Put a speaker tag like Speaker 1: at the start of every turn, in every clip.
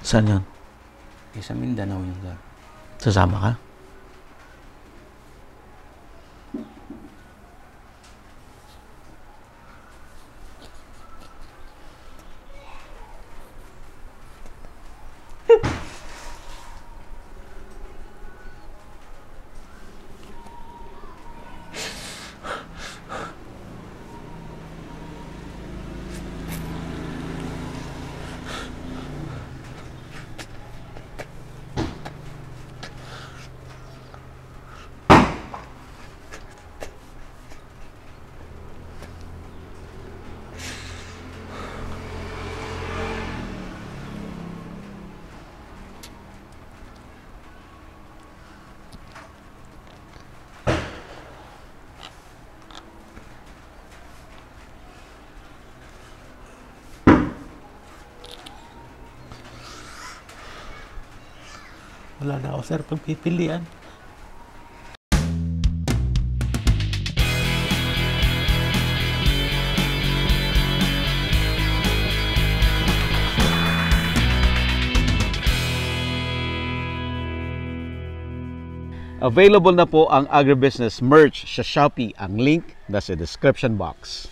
Speaker 1: Saan yun?
Speaker 2: Sa Mindanao yun, sir.
Speaker 1: Sasama ka? Wala na ako, sir, pagpipilian. Available na po ang agribusiness merch sa Shopee. Ang link nasa description box.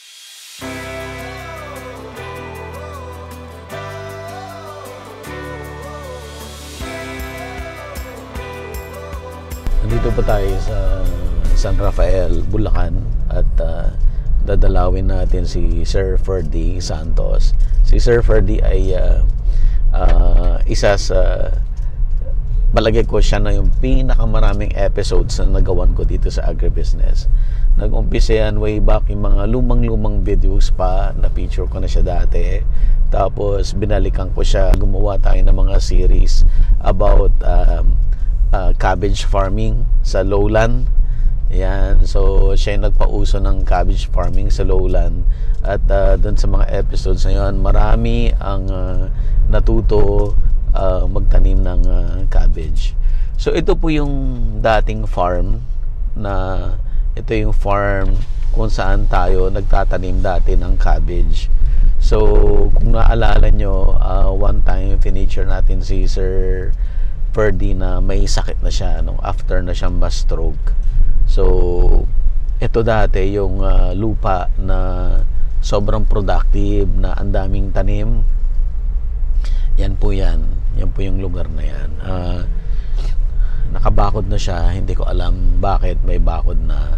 Speaker 1: Nandito po tayo sa San Rafael, Bulacan at dadalawin natin si Sir Ferdy Santos. Si Sir Ferdy ay isa sa palagay ko siya na yung pinakamaraming episodes na nagawan ko dito sa agribusiness. Nag-umpisa yan way back yung mga lumang-lumang videos pa, na picture ko na siya dati. Tapos binalikan ko siya, gumawa tayo ng mga series about cabbage farming sa lowland. Yan, so siya yung nagpauso ng cabbage farming sa lowland. At doon sa mga episodes na yun, marami ang natuto magtanim ng cabbage. So ito po yung dating farm, na ito yung farm kung saan tayo nagtatanim dati ng cabbage. So kung naalala nyo, one time finiture natin si Sir Ferdy na may sakit na siya nung after na siyang ma-stroke. So ito dati yung lupa na sobrang productive, na ang daming tanim. Yan po yan. Yan po yung lugar na yan. Nakabakod na siya. Hindi ko alam bakit may bakod na.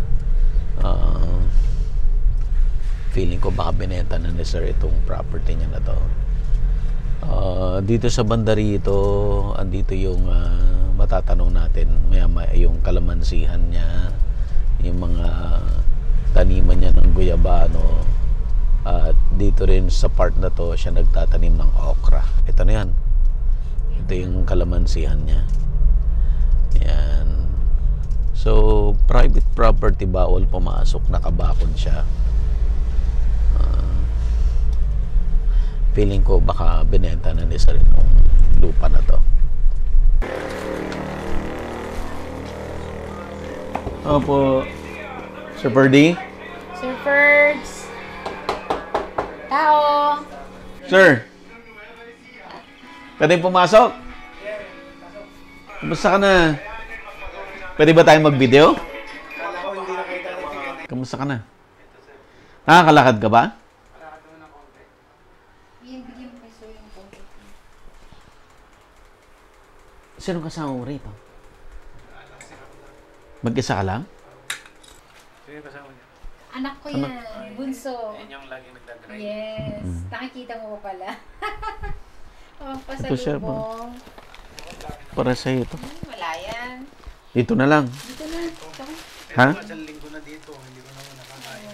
Speaker 1: Feeling ko baka binenta na ni Sir itong property niya na to. Dito sa banda rito, andito yung matatanong natin maya-maya, yung kalamansihan niya, yung mga taniman niya ng guyabano. At dito rin sa part na to siya nagtatanim ng okra. Ito na yan. Ito yung kalamansihan niya. Yan. So private property, bawal pumasok, nakabakod siya. Feeling ko baka binenta na ni Sir yung lupa na to. Opo. Sir Ferdy?
Speaker 3: Sir Ferds. Tao.
Speaker 1: Sir. Pwede pumasok? Kumusta ka na? Pwede ba tayong mag-video? Kumusta ka na? Nakakalakad ka ba? Sino kasama mo rito? Mag-isa ka lang?
Speaker 2: Sino kasama niya?
Speaker 3: Anak ko yan, bunso.
Speaker 2: Yan yung lagi nagdadrive.
Speaker 3: Yes, nakikita mo pa pala. Oh,
Speaker 1: Ito siya ba?
Speaker 3: pasalubong.
Speaker 1: Para sa'yo ito.
Speaker 3: Wala yan.
Speaker 1: Dito na lang.
Speaker 3: Dito na. Ito.
Speaker 1: Ha?
Speaker 2: Isang linggo na dito, hindi ko naman nakakain.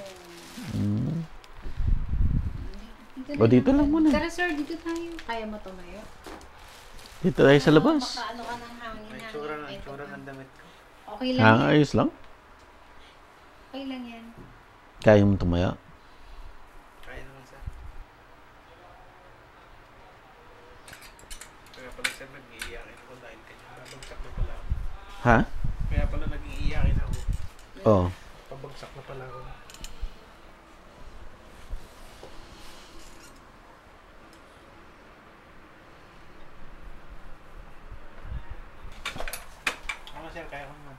Speaker 1: O dito lang muna.
Speaker 3: Tara sir, dito tayo. Kaya mo tumayo?
Speaker 1: Dito tayo sa labas.
Speaker 3: Baka ano ka ng hangin.
Speaker 2: May tsura ng damit ko.
Speaker 3: Okay lang yan.
Speaker 1: Ayos lang.
Speaker 3: Okay lang yan.
Speaker 1: Kaya mo tumaya.
Speaker 2: Kaya naman sir. Kaya pala sir, nag-iiyakin ako dahil kanya pabagsak na pala ako.
Speaker 1: Ha?
Speaker 2: Kaya pala nag-iiyakin ako.
Speaker 1: Oo.
Speaker 2: Pabagsak na pala ako. kailangan.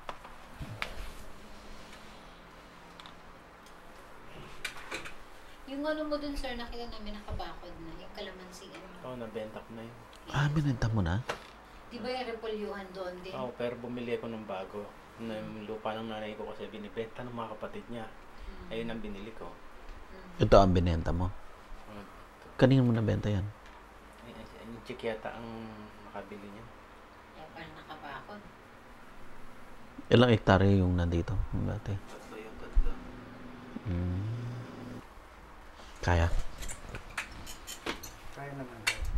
Speaker 3: Yung ano mo dun, sir, nakita namin nakabakod na. Yung kalamansi.
Speaker 2: Oo, nabenta ko na yun.
Speaker 1: Ah, binenta mo na?
Speaker 3: Di ba yung repolyuhan doon din?
Speaker 2: Oo, pero bumili ako ng bago. Yung lupa ng nanay ko kasi binibenta ng mga kapatid niya. Ayun ang binili ko.
Speaker 1: Ito ang binenta mo? Kanino mo nabenta yan?
Speaker 2: Yung chick yata ang makabili niya.
Speaker 3: Kaya parang nakabakod.
Speaker 1: Ilang hektarya yung nandito? Yung dati?
Speaker 2: Tatlo yung tatlo.
Speaker 1: Kaya?
Speaker 2: Kaya naman.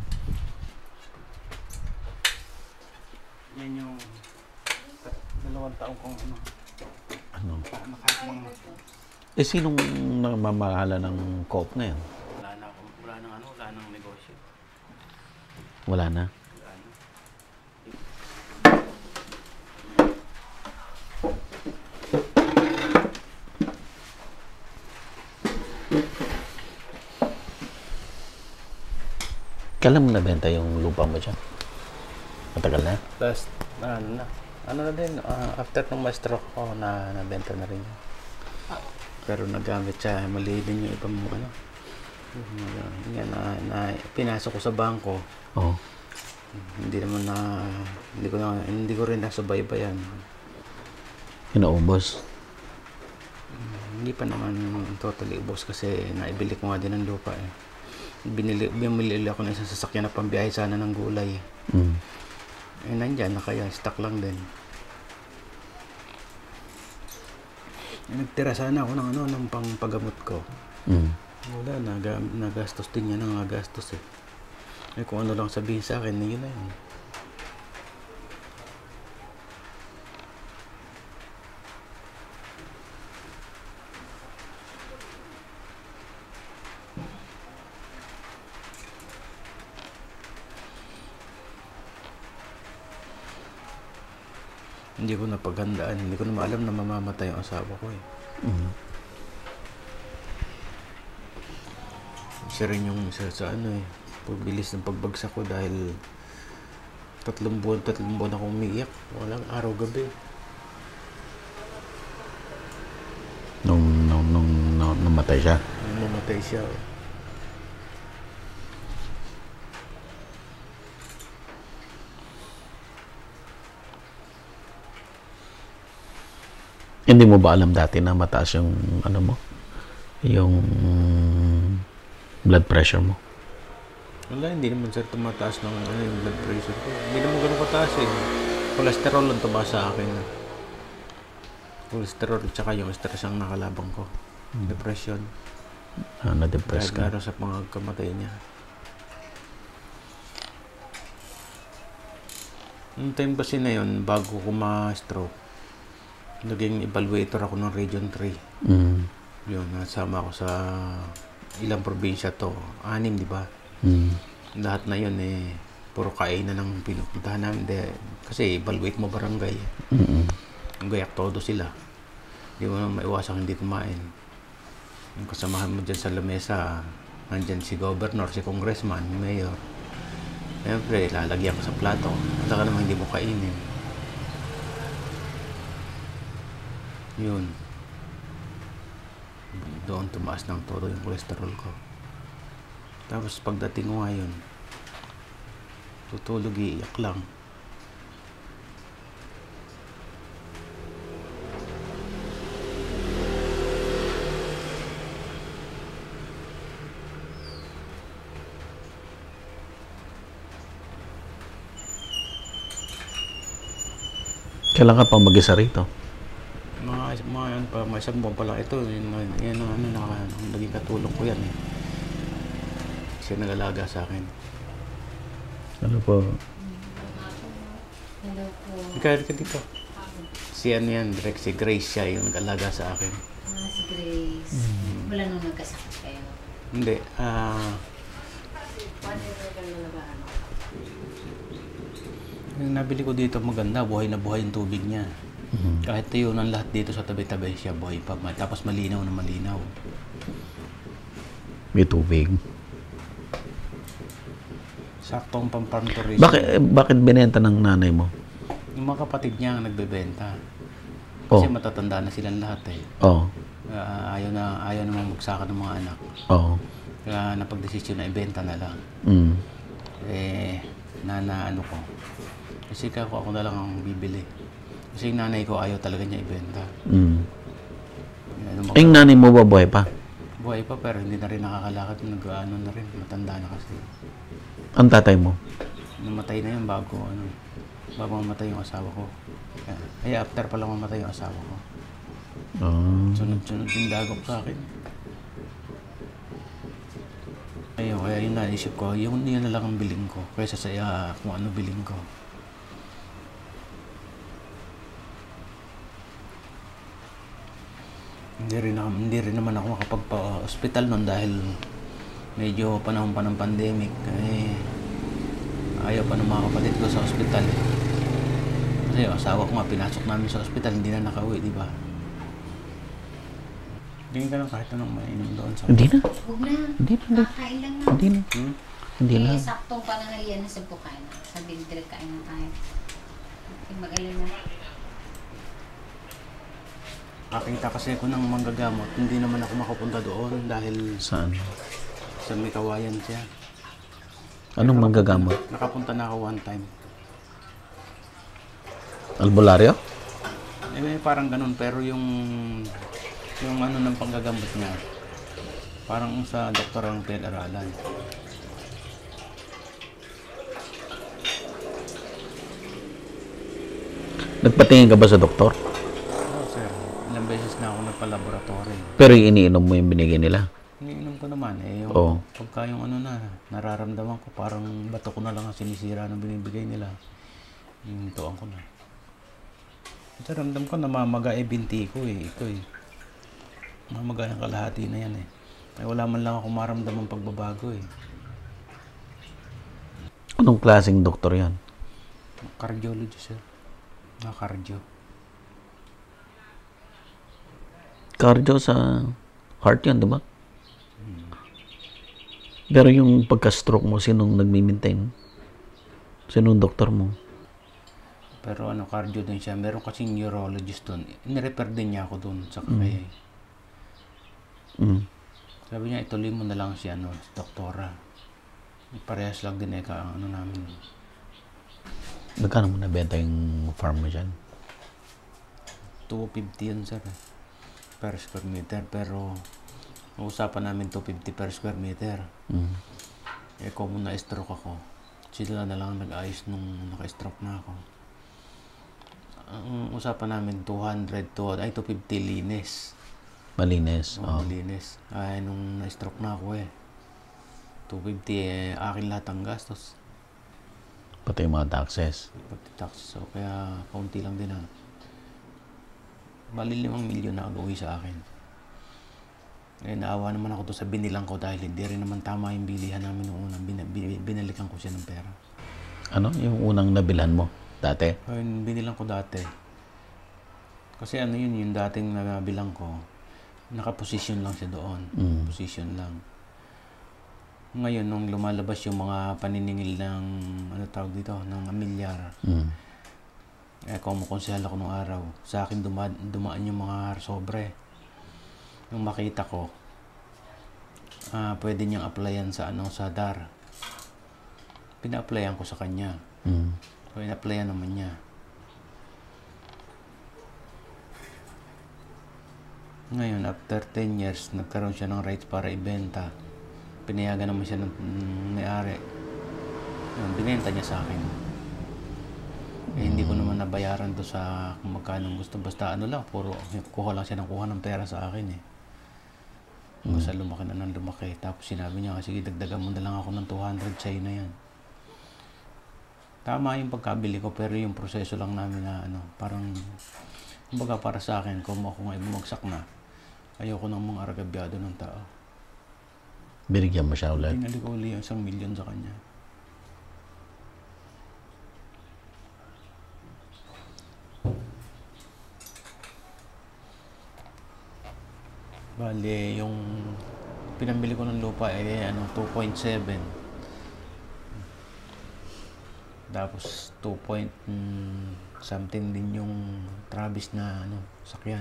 Speaker 2: Yan yung 2 taong kong ano.
Speaker 1: Ano?
Speaker 2: Nakakang
Speaker 1: Sinong namamahala ng co-op ngayon?
Speaker 2: wala nang negosyo.
Speaker 1: Wala na?
Speaker 2: Wala na.
Speaker 1: Kailan mo nabenta yung lupa mo dyan? Matagal na?
Speaker 2: Last, ano na din, after ng ma-stroke ko, nabenta na rin yun. Pero nagamit siya, mali din yung ibang ano. Yan, pinasok ko sa bangko.
Speaker 1: Oo.
Speaker 2: Hindi ko rin nasubaybayan.
Speaker 1: Inaubos?
Speaker 2: Hindi pa naman totally ubos kasi naibili ko nga din ng lupa eh. Bumili ako ng isang sasakyan na pambiyahe sana ng gulay. Eh, nandyan na kaya, stock lang din. Eh, nagtira sana ako ng pangpagamot ko. Wala, nagastos din yan ang nagastos eh. Eh, kung ano lang sabihin sa akin, yun na yun. Hindi ko napaghandaan. Hindi ko na maalam na mamamatay ang asawa ko eh. Isa rin yung isa sa ano eh. Pagbilis ng pagbagsak ko dahil 3 buwan akong umiiyak. Walang araw-gabi.
Speaker 1: Nung namatay siya?
Speaker 2: Nung namatay siya.
Speaker 1: Hindi mo ba alam dati na mataas yung ano mo? Yung blood pressure mo?
Speaker 2: Wala, hindi naman sir tumataas ng yung blood pressure ko. Hindi naman ganun kataas eh. Cholesterol lang tumaas sa akin. Cholesterol tsaka yung stress ang nakalabang ko. Depression.
Speaker 1: Na-depress
Speaker 2: Dahil
Speaker 1: ka?
Speaker 2: meron sa pangkamatay niya. Noong time kasi na yun, bago ko ma-stroke, naging evaluator ako ng Region 3. Yun, nasama ako sa ilang probinsya to. 6, di ba? Lahat na yun eh, puro kainan ng pinupuntahan namin. Kasi evaluate mo barangay. Gayak todo sila. Di mo na maiwasang hindi kumain. Yung kasamahan mo dyan sa lamesa, nandyan si governor, si congressman, mayor. Siyempre, lalagyan ko sa plato. At saka naman hindi mo kainin. Yun. Doon tumaas ng todo yung cholesterol ko. Tapos pagdating ko ngayon, tutulog, iiyak lang.
Speaker 1: Kailan ka pang mag-isa rito?
Speaker 2: Mga isang buwan pa lang ito. Yan ang naging katulong ko yan eh. Siya nag-alaga sa akin.
Speaker 1: Ano po?
Speaker 3: Hello po.
Speaker 2: Ikaw ka dito. Si ano yan, direct si Grace, siya yung nag-alaga sa akin.
Speaker 3: Si Grace. Wala nung nagkasakit kayo.
Speaker 2: Hindi, yung nabili ko dito maganda, buhay na buhay yung tubig niya. Kahit yun ang lahat dito sa tabi-tabi siya, buhay pa. Tapos malinaw na malinaw.
Speaker 1: May tubig.
Speaker 2: Saktong pampanturism.
Speaker 1: Bakit binenta ng nanay mo?
Speaker 2: Yung mga kapatid niya ang nagbebenta.
Speaker 1: Oh.
Speaker 2: Kasi matatanda na silang lahat eh.
Speaker 1: Oh.
Speaker 2: Ayaw naman magsaka ng mga anak.
Speaker 1: Oh.
Speaker 2: Kaya napagdesisyon na ibenta na lang. Ano ko. Kasi ako na lang ang bibili. Kasi yung nanay ko ayaw talaga niya ibenta.
Speaker 1: Yung nanay mo ba buhay pa?
Speaker 2: Buhay pa pero hindi na rin nakakalakad. Nag-ano na rin. Matanda na kasi.
Speaker 1: Ang tatay mo?
Speaker 2: Namatay na yun bago mamatay yung asawa ko. Kaya after pa lang mamatay yung asawa ko. Sunod-sunod yung dagok sa akin. Ayun, kaya yun naisip ko, yun na lang ang biling ko. Kaysa sa kung ano biling ko. Hindi rin naman ako makapagpa-hospital noon dahil medyo panahon pa ng pandemic. Ayaw pa ng mga kapatid ko sa hospital. Kasi yung asawa ko nga, pinasok namin sa hospital, hindi na nakauwi, di ba? Hindi ka lang kahit anong mainom doon sa...
Speaker 1: Hindi na.
Speaker 3: Huwag na.
Speaker 1: Hindi na.
Speaker 3: Kakain lang na.
Speaker 1: Hindi na. Hindi na.
Speaker 3: Saktong panangalian na sa bukain. Sabi nila kain na tayo. Magaling na.
Speaker 2: Nakita kasi ako ng manggagamot, hindi naman ako makapunta doon dahil...
Speaker 1: Saan?
Speaker 2: Sa may kawayan siya.
Speaker 1: Anong manggagamot?
Speaker 2: Nakapunta na ako one time.
Speaker 1: Albularyo?
Speaker 2: Parang ganun, pero yung ano ng panggagamot niya, parang sa doktor ang pinag-aralan.
Speaker 1: Nagpatingin ka ba sa doktor?
Speaker 2: Oo, sir. Ilang beses na ako nagpa-laboratory.
Speaker 1: Pero iniinom mo yung binigay nila?
Speaker 2: Iniinom ko naman pagka yung nararamdaman ko, parang bato ko na lang ang sinisira ng binibigay nila. Tuwang ko na. Kasi ramdam ko namamaga binti ko ito mamaga yung kalahati na yan Ay wala man lang ako maramdamang pagbabago
Speaker 1: Anong klaseng doktor yan?
Speaker 2: Cardiologist sir. Cardio.
Speaker 1: Cardio sa heart yan, di ba? Pero yung pagka-stroke mo, sinong nagmi-maintain? Sinong doktor mo?
Speaker 2: Pero cardio din siya. Meron kasing neurologist doon. Nirefer din niya ako doon sa Cagayan. Sabi niya, ituloy mo na lang si doktora. Parehas lang din namin.
Speaker 1: Magkano mo nabenta yung farm mo dyan?
Speaker 2: 250 yun sir. Per square meter. Pero usapan namin 250 per square meter. Kung na-stroke ako, sila na lang nag-ayos nung naka-stroke na ako. Ang usapan namin 250 linis.
Speaker 1: Malinis.
Speaker 2: Malinis. Nung na-stroke na ako 250 akin lahat ang gastos.
Speaker 1: Pati yung mga taxes.
Speaker 2: Pati taxes. So, kaya kaunti lang din bali 5 milyon na agawi sa akin. Naawa naman ako doon sa binilang ko dahil hindi rin naman tama yung bilihan namin noong unang binalikan ko siya ng pera.
Speaker 1: Ano? Yung unang nabilhan mo? Dati?
Speaker 2: Yung binilang ko dati. Kasi yung dating nabilang ko, nakaposisyon lang siya doon. Position lang. Ngayon, nung lumalabas yung mga paniningil ng, ng amilyar, kumukonsehal ako nung araw, sa akin dumaan yung mga sobre. Nung makita ko, pwede niyang applyan sa DAR. Pina-applyan ko sa kanya. So, in-applyan naman niya. Ngayon, after 10 years, nagkaroon siya ng rights para ibenta. Pinayagan naman siya ng may-ari. Binenta niya sa akin. Hindi ko naman nabayaran to sa kung magkano gusto. Basta puro kuha lang siya ng pera sa akin Basta lumaki na ng lumaki. Tapos sinabi niya, sige, dagdagan mo na lang ako ng 200 sa'yo na yan. Tama yung pagkabili ko, pero yung proseso lang namin na parang, kumbaga para sa akin, kung ako nga bumagsak na, ayoko nang mga aragabyado ng tao.
Speaker 1: Binigyan mo siya ulit?
Speaker 2: Pinali ko ulit yung 1 milyon sa kanya. Bale, yung pinambili ko ng lupa 2.7. Tapos 2 point something din yung Travis na sakyan.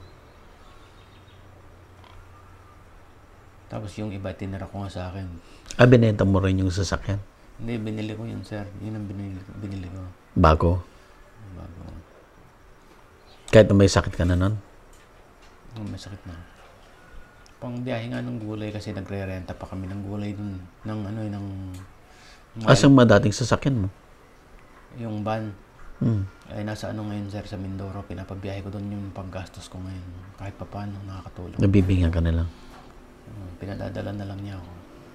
Speaker 2: Tapos yung iba tinira ko nga sa akin.
Speaker 1: Binenta mo rin yung sasakyan?
Speaker 2: Hindi, binili ko yun, sir. Yun ang binili ko.
Speaker 1: Bago?
Speaker 2: Bago.
Speaker 1: Kahit na may sakit ka na nun?
Speaker 2: May sakit na. Pang biyahe nga ng gulay kasi nagre-renta pa kami ng gulay dun.
Speaker 1: Asang madating sasakyan mo?
Speaker 2: Yung van. Ay nasa ngayon, sir, sa Mindoro. Pinapabiyahe ko doon yung paggastos ko ngayon. Kahit pa paano, nakakatulong.
Speaker 1: Nabibigyan ka na lang?
Speaker 2: Pinadadala na lang niya ako.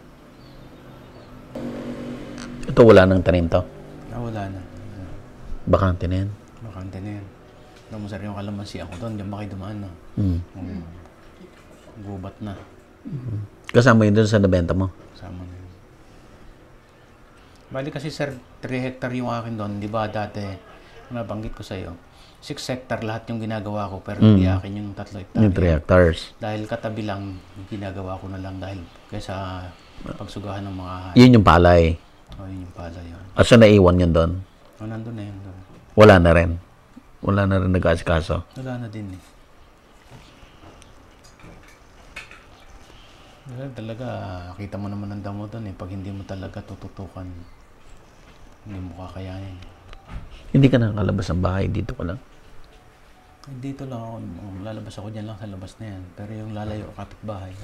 Speaker 1: Ito wala nang tanim to?
Speaker 2: Wala na.
Speaker 1: Bakante na yan?
Speaker 2: Bakante na yan. Alam mo, sir, yung kalamansi ako doon, diyan ba kayo dumaan na? Gubat na.
Speaker 1: Kasama yun doon sa nabenta mo?
Speaker 2: Kasama na yun. Bali kasi, sir, 3 hectare yung akin doon. Di ba dati, nabanggit ko sa'yo, 6 hectare lahat yung ginagawa ko, pero hindi akin yung 3 hectare.
Speaker 1: Yung 3 hectares.
Speaker 2: Dahil katabi lang, ginagawa ko na lang dahil kaysa pagsugahan ng mga...
Speaker 1: Yun yung palay?
Speaker 2: Yun yung palay yun.
Speaker 1: At saan naiwan yun doon?
Speaker 2: Nandun na yun doon.
Speaker 1: Wala na rin? Wala na rin nag-asikaso?
Speaker 2: Wala na din eh. Talaga, kita mo naman ang damo doon eh. Pag hindi mo talaga tututukan, hindi mo kakayanin.
Speaker 1: Hindi ka nakakalabas ng bahay, dito ka lang?
Speaker 2: Dito lang ako, lalabas ako dyan lang sa labas na yan. Pero yung lalayo, kapitbahay.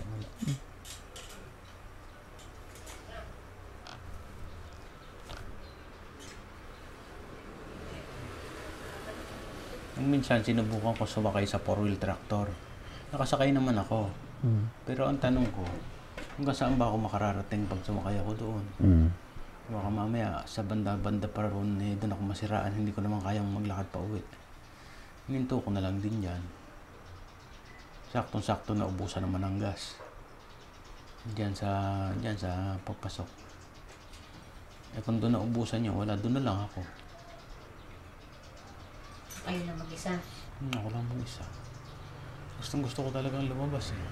Speaker 2: Minsan, sinubukan ko sumakay sa 4-wheel tractor. Nakasakay naman ako. Pero ang tanong ko, hanggang saan ba ako makararating pag sumakay ako doon? Baka mamaya, sa banda-banda pa roon, doon ako masiraan. Hindi ko naman kayang maglakad pa uwi. Minto ko na lang din dyan. Saktong-sakto na ubusan naman ng gas. Diyan sa pagpasok. Kung doon na ubusan nyo, wala, doon na lang ako.
Speaker 3: Kayo na mag-isa?
Speaker 2: Ako lang mag-isa. Gusto ko talagang lumabas eh.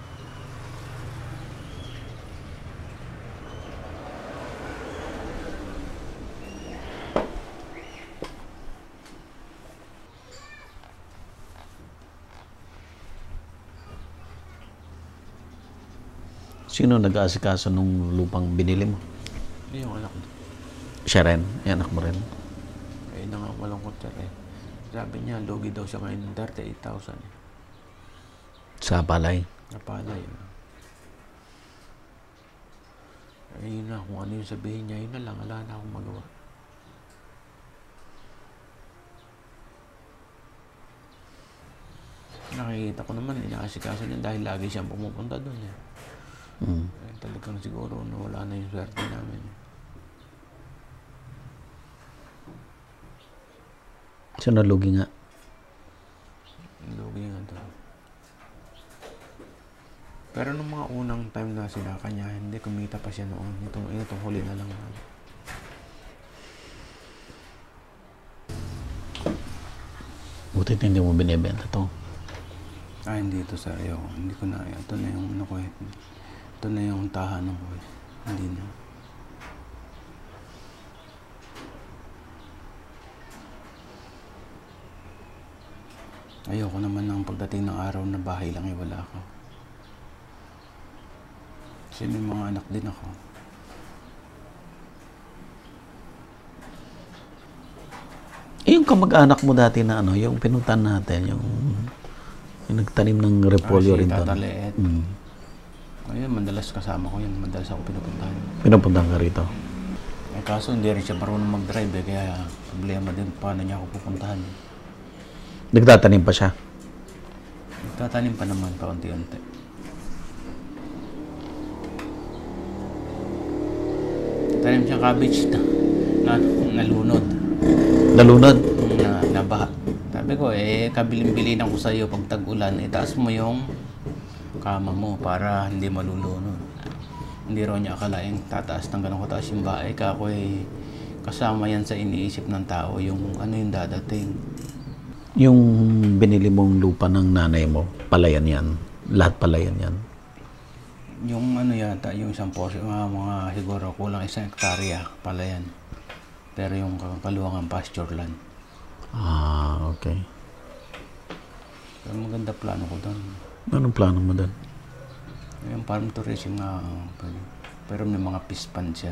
Speaker 1: Sino nag-aasikaso nung lupang binili mo?
Speaker 2: Yung anak ko.
Speaker 1: Siya rin? Yung anak mo rin?
Speaker 2: Eh, malungkot siya eh. Sabi niya, logi daw siya ngayon 38,000.
Speaker 1: Sa palay?
Speaker 2: Sa palay. Yun na, kung ano yung sabihin niya, yun na lang, wala na akong magawa. Nakikita ko naman, inaasikaso niya dahil lagi siyang pumupunta doon eh. Talagang siguro wala na yung swerte namin.
Speaker 1: So, nalugi nga?
Speaker 2: Nalugi nga doon. Pero nung mga unang time na sinaka niya, hindi kumita pa siya noon. Itong huli na lang.
Speaker 1: Butit hindi mo binibenta to.
Speaker 2: Hindi ito sa iyo. Hindi ko na. Ito na yung ito na yung tahanan ko. Hindi na. Ayoko naman ng pagdating ng araw na bahay lang wala ako. Kasi may mga anak din ako.
Speaker 1: Yung kamag-anak mo dati na yung pinuntan natin, yung nagtanim ng repolyo rin doon.
Speaker 2: Tataliit. Ayun, madalas kasama ko yun. Madalas ako pinupuntahan.
Speaker 1: Pinupuntahan ka rito?
Speaker 2: Kaso hindi rin siya marunong mag-drive kaya problema din paano niya ako pupuntahan.
Speaker 1: Nagtatanim pa siya?
Speaker 2: Nagtatanim pa naman paunti-unti. Tanim siyang cabbage na nalunod.
Speaker 1: Nalunod?
Speaker 2: Nabaha. Sabi ko, kabilin-bilinan ko sa iyo pag tag-ulan, itaas mo yung kama mo para hindi malulunod. Hindi raw niya akalain tataas ng ganun kataas yung bahay. Kako kasama yan sa iniisip ng tao, yung ano yung dadating.
Speaker 1: Yung binili mong lupa ng nanay mo, palayan yan? Lahat palayan yan?
Speaker 2: Yung ano yata, yung isang portion, mga siguro kulang 1 hektarya, palayan. Pero yung kaluwangan pasture land.
Speaker 1: Okay.
Speaker 2: Pero maganda plano ko doon.
Speaker 1: Anong plano mo doon?
Speaker 2: Yung farm tourism nga, pero may mga fish pond siya.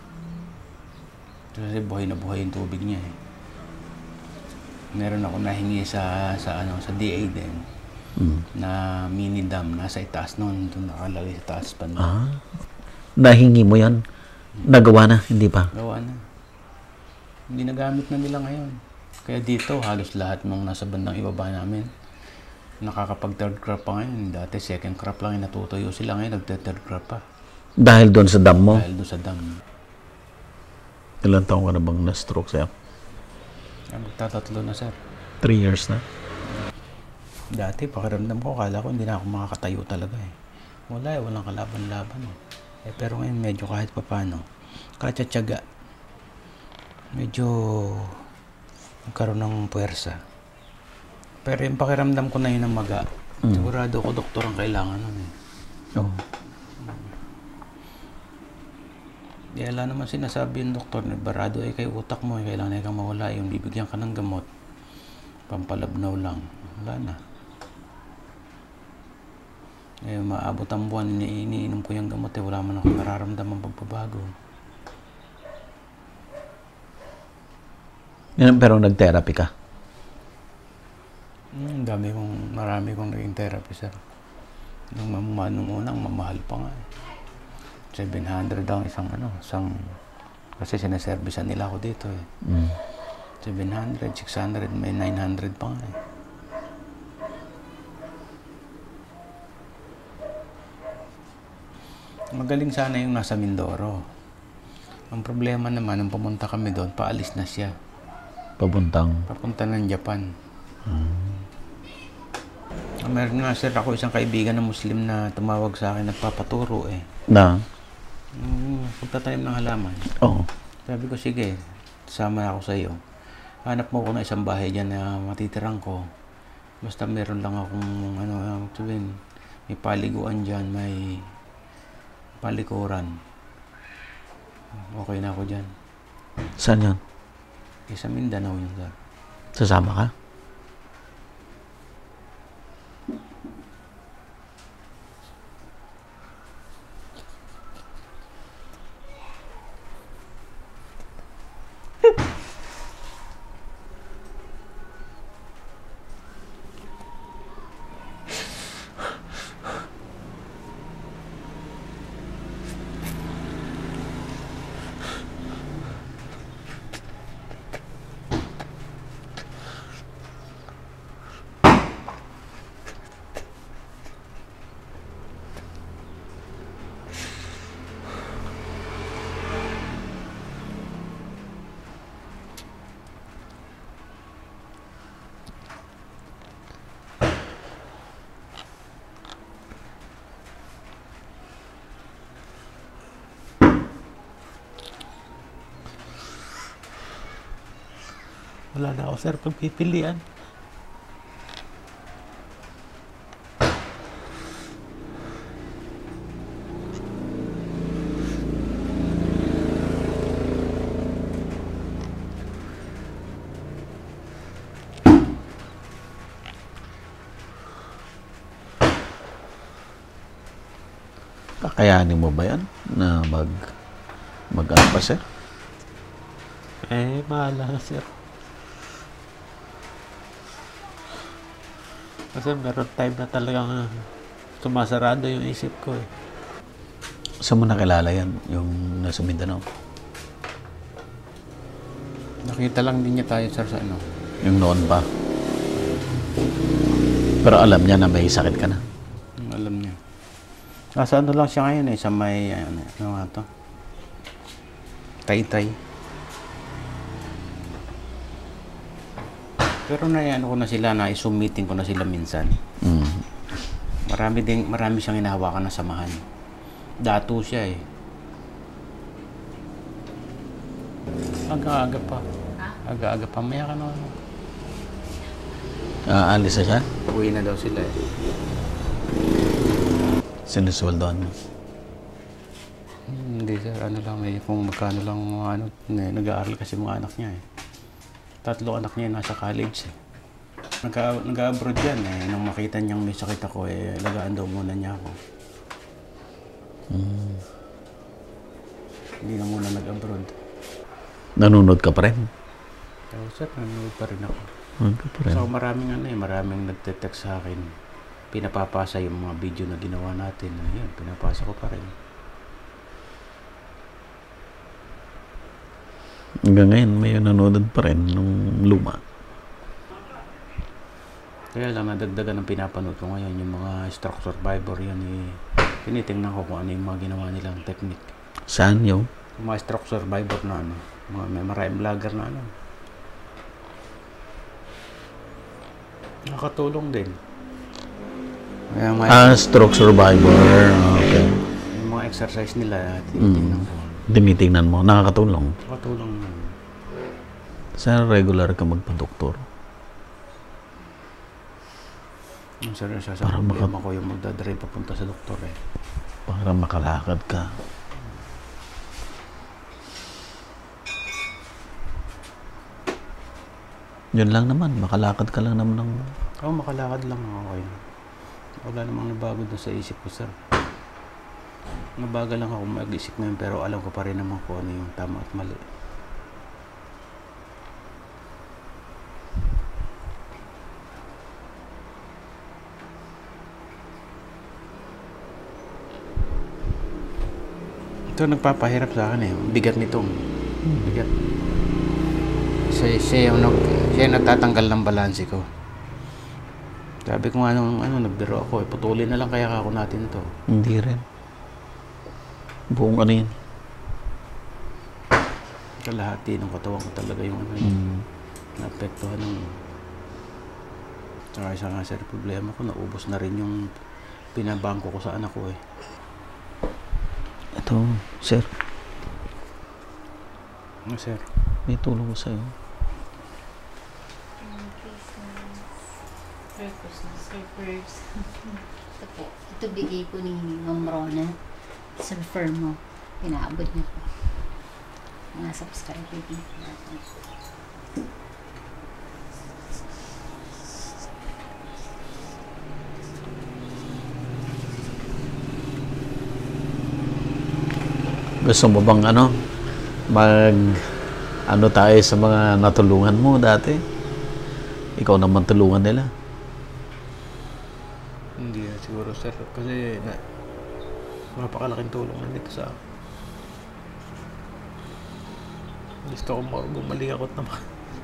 Speaker 2: Kasi buhay na buhay yung tubig niya eh. Meron ako nahingi sa DA din. Na mini dam, nasa itaas noon, doon nakalagay sa taas pa.
Speaker 1: Nahingi mo yan? Nagawa na, hindi pa?
Speaker 2: Gawa na. Hindi nagamit na nila ngayon. Kaya dito, halos lahat ng nasa bandang ibaba namin, nakakapag third crop pa ngayon. Dati second crop lang yung natutuyo sila, ngayon nagte-third crop pa.
Speaker 1: Dahil doon sa dam mo?
Speaker 2: Dahil doon sa dam.
Speaker 1: Ilan taong ka na bang na-stroke sa'yo?
Speaker 2: Magtatatlo na, sir.
Speaker 1: 3 years na?
Speaker 2: Dati, pakiramdam ko, akala ko hindi na ako makakatayo talaga eh. Wala eh, walang kalaban-laban eh. Pero ngayon medyo kahit papano, katsa-tsaga, medyo nagkaroon ng puwersa. Pero yung pakiramdam ko na yun ang maga. Sigurado ko doktor ang kailangan nun eh. Wala naman sinasabi yung doktor na barado ay kay utak mo, kailangan na kang mawala, yung bibigyan ka ng gamot, pampalabnaw lang, wala na. Maabot ang buwan, iniinom ko yung gamot wala man ako nararamdaman pagbabago.
Speaker 1: Pero nag-therapy ka?
Speaker 2: Marami kong naging therapy, sir. Nung unang mamahal pa nga eh. 700 ang isang kasi sinaservisan nila ako dito eh. 700, 600, may 900 pa nga eh. Magaling sana yung nasa Mindoro. Ang problema naman, nung pumunta kami doon, paalis na siya. Papunta ng Japan. Meron nga, sir, ako isang kaibigan na Muslim na tumawag sa akin, nagpapaturo eh. Pagtatanim ng halaman. Sabi ko, sige, sama ako sa iyo. Hanap mo ko na isang bahay dyan na matitirang ko. Basta meron lang akong, may paliguan dyan, may palikuran. Okay na ako dyan.
Speaker 1: Saan yan?
Speaker 2: Sa Mindanao yun, sir.
Speaker 1: Sasama ka?
Speaker 2: Wala na ako, sir, pagpipilian.
Speaker 1: Kakayanin mo ba yan na mag-ano pa, sir?
Speaker 2: Mahala, sir. Kasi meron time na talagang sumasarado yung isip ko eh.
Speaker 1: Saan mo nakilala yan, yung nasa Mindanao?
Speaker 2: Nakita lang din niya tayo, sir, sa ano.
Speaker 1: Yung noon pa? Pero alam niya na may sakit ka na?
Speaker 2: Alam niya. Nasa ano lang siya ngayon eh, sa may, ano nga to? Taytay. Pero ko na sila, na-Zoom meeting ko na sila minsan. Marami siyang hinahawakan na samahan. Dato siya eh. Aga-aga pa. Aga-aga pa. Maya ka na.
Speaker 1: Alis na siya?
Speaker 2: Uwi na daw sila eh.
Speaker 1: Sinusweldoan mo?
Speaker 2: Hindi sir, ano lang, may kung magkano lang mga ano, nag-aaral kasi mga anak niya eh. 3 anak niya nasa college eh. Nag-abroad yan eh. Nung makita niyang may sakit ako eh, lagaan daw muna niya ako. Hindi na muna nag-abroad.
Speaker 1: Nanonood ka pa rin?
Speaker 2: So sir, nanonood pa rin ako.
Speaker 1: Nanonood ka pa rin?
Speaker 2: So maraming ano eh, maraming nagte-text sa akin. Pinapapasa yung mga video na ginawa natin. Ayun, pinapasa ko pa rin.
Speaker 1: Hanggang ngayon, may nanonood pa rin nung luma.
Speaker 2: Kaya lang, nadagdagan ng pinapanood ko ngayon, yung mga stroke survivor, yan eh. Tinitingnan ko kung ano yung mga ginawa nilang technique.
Speaker 1: Saan yun?
Speaker 2: Yung mga stroke survivor na ano, may maraming vlogger na ano. Nakatulong din. Kaya
Speaker 1: Stroke survivor. Okay.
Speaker 2: yung mga exercise nila, tinitingnan ko.
Speaker 1: Tinitingnan mo, nakakatulong.
Speaker 2: Nakatulong na.
Speaker 1: Saan regular ka magpa-doktor?
Speaker 2: Yung seryoso sa problema ko yung magdadrive papunta sa doktor eh.
Speaker 1: Para makalakad ka. Yun lang naman, makalakad ka lang naman ng...
Speaker 2: Oo, makalakad lang ako. Okay. Wala namang nabago doon sa isip ko, sir. Nabagal lang ako mag-isip ngayon pero alam ko pa rin naman kung ano yung tama at mali. Ito nagpapahirap sa akin eh. Bigat nitong. Bigat. Siya yung natatanggal ng balanse ko. Sabi ko nga ano, nagbiro ako eh. Putulin na lang kaya ako natin to.
Speaker 1: Hindi rin. Buong ano yun?
Speaker 2: Kalahati ng katawan ko talaga yung ano yun. Naapektuhan ng... Tsaka isa nga sir, problema ko, naubos na rin yung pinabangko ko sa anak ko eh.
Speaker 1: Ito, sir.
Speaker 2: Ano sir?
Speaker 1: May tulong ko sa'yo.
Speaker 3: Ito po. Ito bigay po ni Ma'am Rona. Sulfur mo. Pinaabot niya po. Mga subscriber dito natin.
Speaker 1: Gusto mo bang tayo sa mga natulungan mo dati? Ikaw naman tulungan nila.
Speaker 2: Hindi siguro sir. Kasi napakalaking tulong na dito sa akin. Gusto ko gumalikot naman.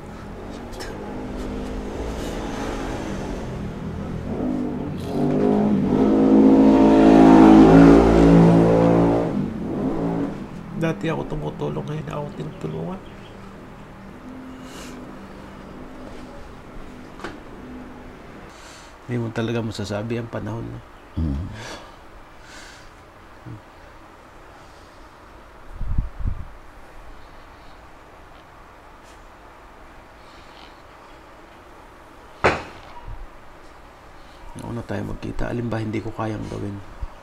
Speaker 2: Dati ako tumutulong, ngayon ako tinutulungan. Hindi mo talaga masasabi ang panahon. Noon na tayo magkita, alin ba hindi ko kayang gawin?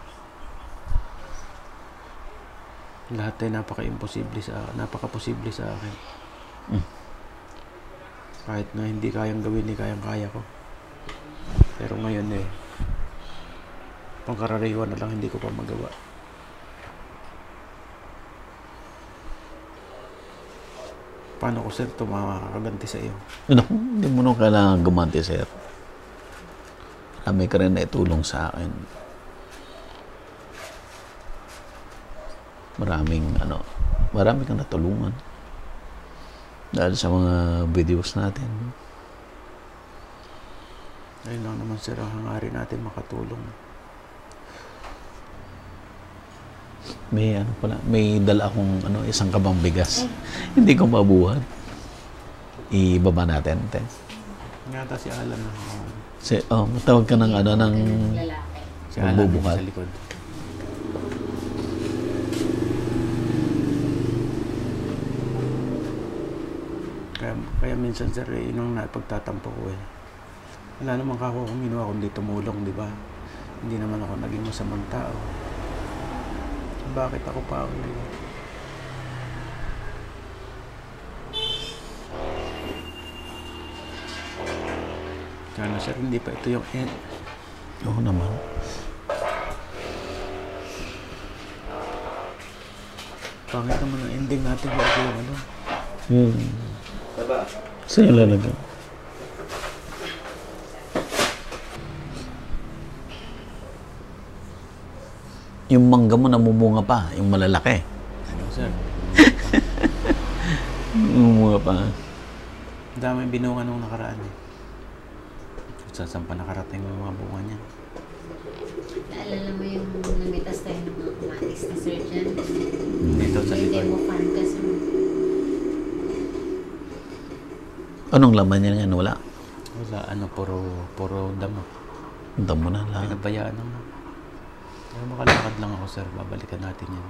Speaker 2: Lahat ay napaka-posible sa akin. Kahit na hindi kayang gawin, kayang-kaya ko. Pero ngayon pangkaraniwan na lang hindi ko pa magawa. Paano ko sir ito makakaganti sa iyo?
Speaker 1: Naku, hindi mo nung kailangan gumanti, sir. May ka rin na itulong sa akin. Marami kang natulungan. Dahil sa mga videos natin.
Speaker 2: Ayun lang naman sir, ang hangarin natin makatulong.
Speaker 1: May dala akong isang kabang bigas. Hindi ko mabuhat. Ibaba natin, te.
Speaker 2: Ngata si Alan na.
Speaker 1: Matawag ka ng
Speaker 3: Lalaki.
Speaker 2: Si Alan
Speaker 1: magbubuhat.
Speaker 2: sa likod. Kaya minsan sir, yun ang napagtatampo ko eh. Wala naman ako kung ginawa kundi tumulong, di ba? Hindi naman ako naging masamang tao. bakit ako pa ang Kaya sir, hindi pa ito yung end.
Speaker 1: Oo naman.
Speaker 2: Pangit naman ang ending natin. Bago yung ano.
Speaker 1: Saan yung lalagyan? Yung mangga mo namumunga pa, yung malalaki.
Speaker 2: Ano sir?
Speaker 1: Namumunga pa.
Speaker 2: Dami binunga nung nakaraan eh. Saan pa nakarating yung mga bunga niya.
Speaker 3: Naalala mo yung namitas tayo ng mga kamatis na sir dyan?
Speaker 2: Dito sa
Speaker 3: May
Speaker 2: likod.
Speaker 3: demo fan ka sir.
Speaker 1: Anong laman niya ngayon? Wala.
Speaker 2: Wala, ano, puro damo.
Speaker 1: Damo na lang.
Speaker 2: Pinabayaan naman. Pero makalakad lang ako sir, babalikan natin yan.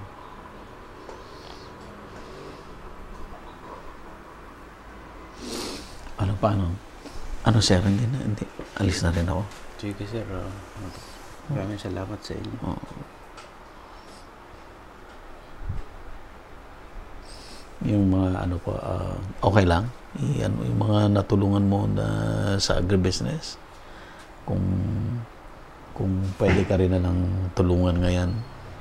Speaker 1: Ano pa, ano? Ano sir? Hindi na, hindi. Alis na rin ako.
Speaker 2: Sige sir, maraming salamat sa inyo.
Speaker 1: Oo. Yung mga ano po, okay lang. Ano, yung mga natulungan mo na sa agribusiness. Kung pwede ka rin na lang tulungan ngayon.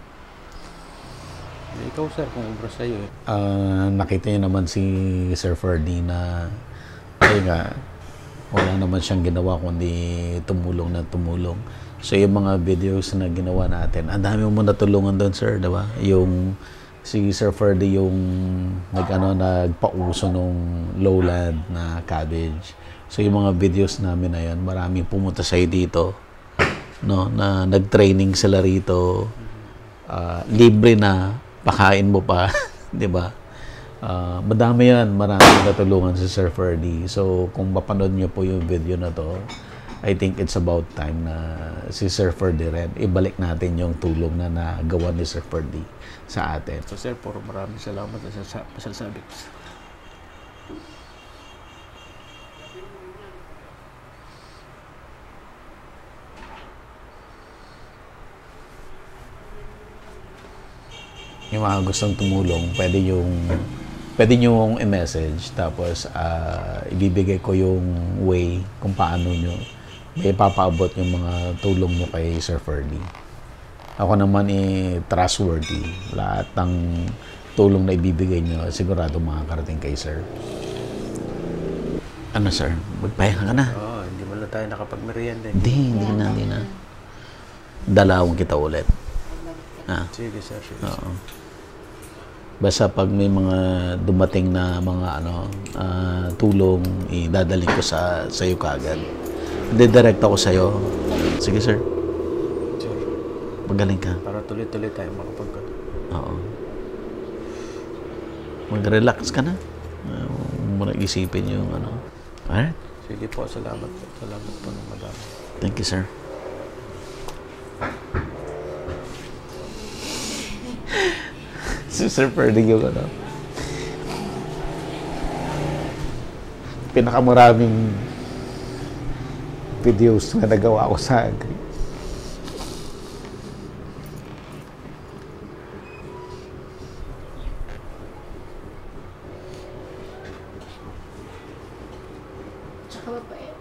Speaker 2: Ikaw sir, kung ubra sa'yo eh.
Speaker 1: Nakita niyo naman si Sir Ferdy na ay nga, wala naman siyang ginawa kundi tumulong na tumulong. So yung mga videos na ginawa natin, ang dami mo natulungan doon sir, di ba? Yung si Sir Ferdy yung nagpauso nung lowland na cabbage. So yung mga videos namin na yan, maraming pumunta sa'yo dito, no, na nag-training sila rito, libre na, pakain mo pa, di ba? Madami yan, maraming natulungan si Sir Ferdy. So kung mapanood niyo po yung video na to, I think it's about time na si Sir Ferdy rin, ibalik natin yung tulong na nagawa ni Sir Ferdy sa atin.
Speaker 2: So sir, puro maraming salamat sa pasasabi ko.
Speaker 1: Yung mga gustong tumulong, pwede nyo i-message, tapos ibibigay ko yung way kung paano nyo may papaabot yung mga tulong nyo kay Sir Ferdy. Ako naman trustworthy. Lahat ng tulong na ibibigay nyo, sigurado makakarating kay Sir. Ano sir? Magpahinga ka na?
Speaker 2: Oo, hindi mo na tayo nakapag-merienda.
Speaker 1: Hindi na. Dalawang kita ulit.
Speaker 2: Sige sir, sige.
Speaker 1: Oo. Basta pag may mga dumating na mga tulong, idadaling ko sa iyo kaagad. Didirect ako sa iyo. Sige sir.
Speaker 2: Sure.
Speaker 1: Magaling ka.
Speaker 2: Para tuloy-tuloy tayo makapagkano.
Speaker 1: Oo. Mag-relax ka na. Huwag mo na isipin yung Alright?
Speaker 2: Sige po, salamat po. Salamat po ng madami.
Speaker 1: Thank you sir. Si Sir Ferdy yung pinakamaraming videos na nagawa ko sa Agri.
Speaker 3: Tsaka mabait.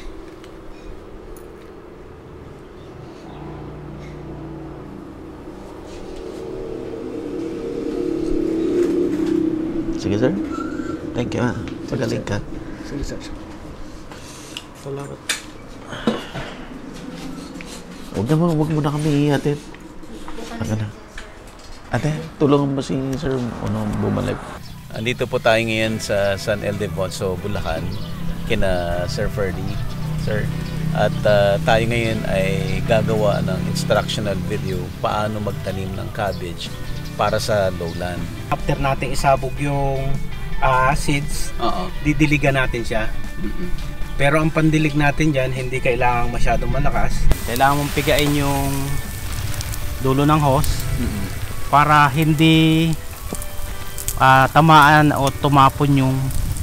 Speaker 1: Sige sir. Thank you. Magaling ka.
Speaker 2: Sige sir. Salamat.
Speaker 1: Huwag mo na kami ihatid. Aga na. Ate, tulungan mo si Sir bumalik. Andito po tayo ngayon sa San Ildefonso, Bulacan, kina Sir Ferdy. Sir, at tayo ngayon ay gagawa ng instructional video paano magtanim ng cabbage para sa lowland.
Speaker 2: After natin isabog yung seeds, didiligan natin siya. Pero ang pandilig natin dyan, hindi kailangang masyadong malakas. Kailangan mong pigain yung dulo ng hose para hindi tamaan o tumapon yung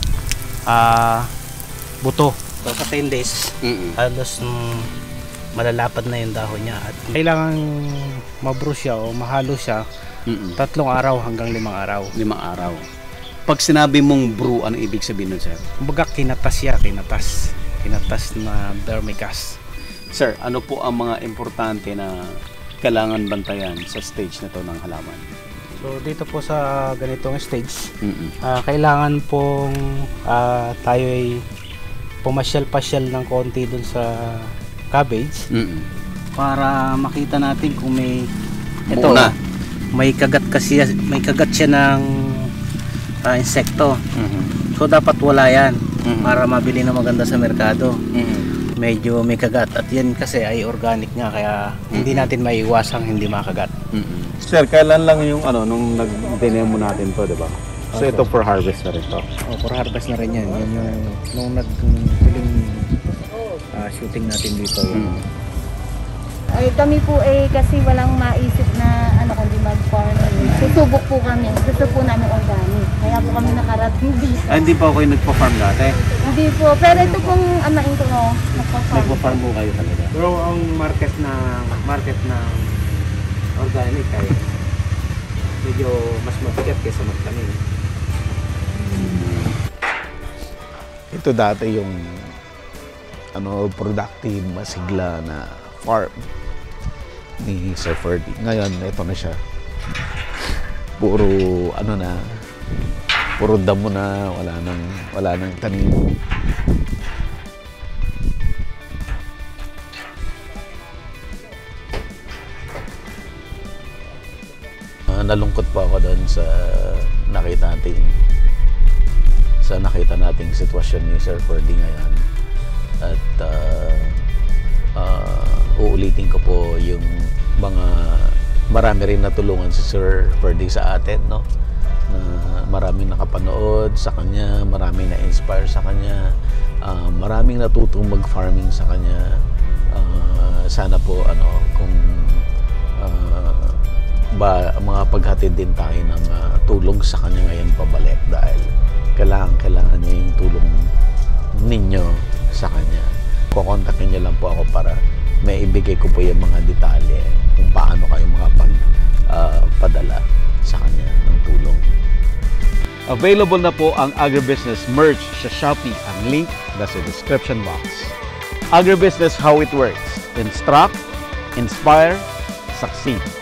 Speaker 2: buto. So sa 10 days, halos malalapad na yung dahon niya. At kailangan mabrush siya o mahalo siya
Speaker 4: Mm-mm.
Speaker 5: 3 araw hanggang 5 araw.
Speaker 4: 5 araw. Pag sinabi mong brew, ano ibig sabihin nun, sir?
Speaker 5: Kumbaga kinatas siya, kinatas na vermicast.
Speaker 4: Sir, ano po ang mga importante na kailangan bantayan sa stage na to ng halaman?
Speaker 5: So dito po sa ganitong stage,
Speaker 4: Mm-mm.
Speaker 5: kailangan pong tayo ay pumasyal-pasyal ng konti dun sa cabbage
Speaker 4: Mm-mm.
Speaker 5: para makita natin kung may ito,
Speaker 4: Muna.
Speaker 5: may kagat siya ng insekto.
Speaker 4: Mm-mm.
Speaker 5: So dapat wala yan
Speaker 4: Mhm.
Speaker 5: para mabili na maganda sa merkado.
Speaker 4: Mm-mm.
Speaker 5: Medyo may kagat at yan kasi ay organic nga kaya hindi natin maiiwasang hindi makagat.
Speaker 4: Mm-mm. Sir, kailan lang yung nung nag-demo natin to, di ba? So ito for harvest na rin to.
Speaker 5: Oh, for harvest na rin yan. Yan yung nung nag-huling shooting natin dito. Yun.
Speaker 4: Mm.
Speaker 3: Ay, kami po kasi walang maisip na kundi mag-farming. Susubok po kami. Gusto po namin organic. Kaya po kami nakarating dito.
Speaker 4: Hindi pa kayo nagpa-farm dati?
Speaker 3: Hindi po. Pero ito pong amain ko, nagpa-farm.
Speaker 4: Nagpa-farm mo kayo talaga?
Speaker 5: Pero ang market ng organic ay medyo mas mabigat kaysa magtanim.
Speaker 1: Ito dati yung productive, masigla na farm ni Sir Ferdy. Ngayon, ito na siya. Puro puro damo na, wala nang tanim. Nalungkot po ako doon sa nakita nating sitwasyon ni Sir Ferdy ngayon. At uulitin ko po yung mga marami rin natulungan si Sir Ferdy sa atin, no? Na maraming nakapanood sa kanya, maraming na-inspire sa kanya, maraming natutong mag-farming sa kanya. Sana po kung mga paghatid din tayo ng tulong sa kanya ngayon pabalik dahil kailangan niya yung tulong ninyo sa kanya. Kukontakin niyo lang po ako para may ibigay ko po yung mga detalye kung paano kayo padala sa kanya ng tulong. Available na po ang Agribusiness merch sa Shopee. Ang link nasa description box. Agribusiness, how it works. Instruct, inspire, succeed.